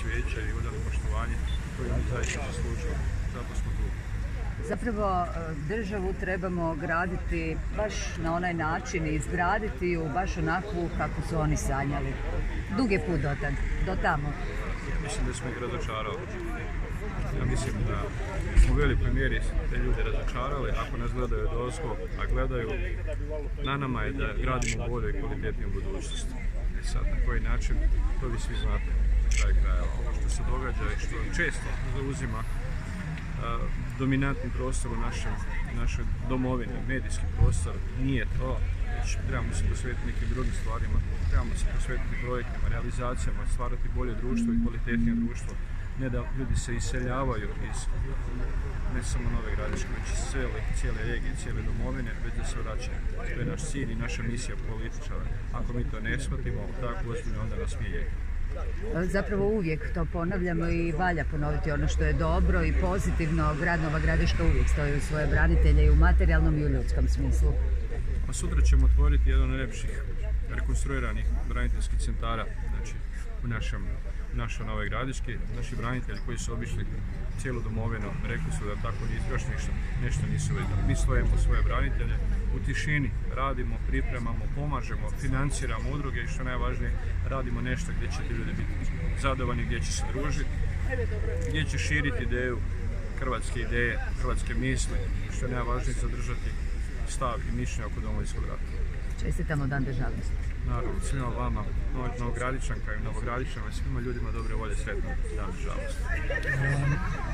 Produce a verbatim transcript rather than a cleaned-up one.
cvijeća i odali poštovanje koje mi zaista zaslužuju. Zato smo tu. Zapravo državu trebamo graditi baš na onaj način i izgraditi ju baš onakvu kako su oni sanjali. Dug je put do tad, do tamo. Ja mislim da smo ih razočarali. Ja mislim da smo u velikoj mjeri te ljude razočarali ako nas gledaju odozgo, a gledaju na nama je da gradimo bolju i kvalitetniju budućnost. E sad, na koji način, to vi svi znate na kraju krajeva. Ovo što se događa i što često zauzima uh, dominantni prostor u našem, našoj domovini, medijski prostor, nije to. Već trebamo se posvetiti nekim drugim stvarima, trebamo se posvetiti projektima, realizacijama, stvarati bolje društvo i kvalitetnije društvo. Ne da ljudi se iseljavaju iz ne samo Nove Gradiške, već iz cijele, cijele regije, cijele domovine, već da se vraćaju. To je naš cilj i naša misija političara. Ako mi to ne shvatimo tako ozbiljno, onda nas smije. Zapravo uvijek to ponavljamo i valja ponoviti ono što je dobro i pozitivno. Grad Nova Gradiška uvijek stoji u svoje branitelje i u materijalnom i u ljudskom smislu. A sutra ćemo otvoriti jedan od najljepših rekonstruiranih braniteljskih centara, znači u našem u našoj Novoj Gradiški. Naši branitelji koji su obišli cijelu domovinu rekli su da tako još nešto, nešto nisu vidjeli. Mi stojimo svoje branitelje, u tišini radimo, pripremamo, pomažemo, financiramo udruge i što najvažnije radimo nešto gdje će ti ljudi biti zadovoljni, gdje će se družiti, gdje će širiti ideju, hrvatske ideje, hrvatske misli, što je najvažnije zadržati stav i mišljenje oko Domovinskog rata. Čestitamo Dan državnosti. Naravno, svima vama, Novogradičanka i Novogradičanima, svima ljudima dobre volje, sretno Dan državnosti.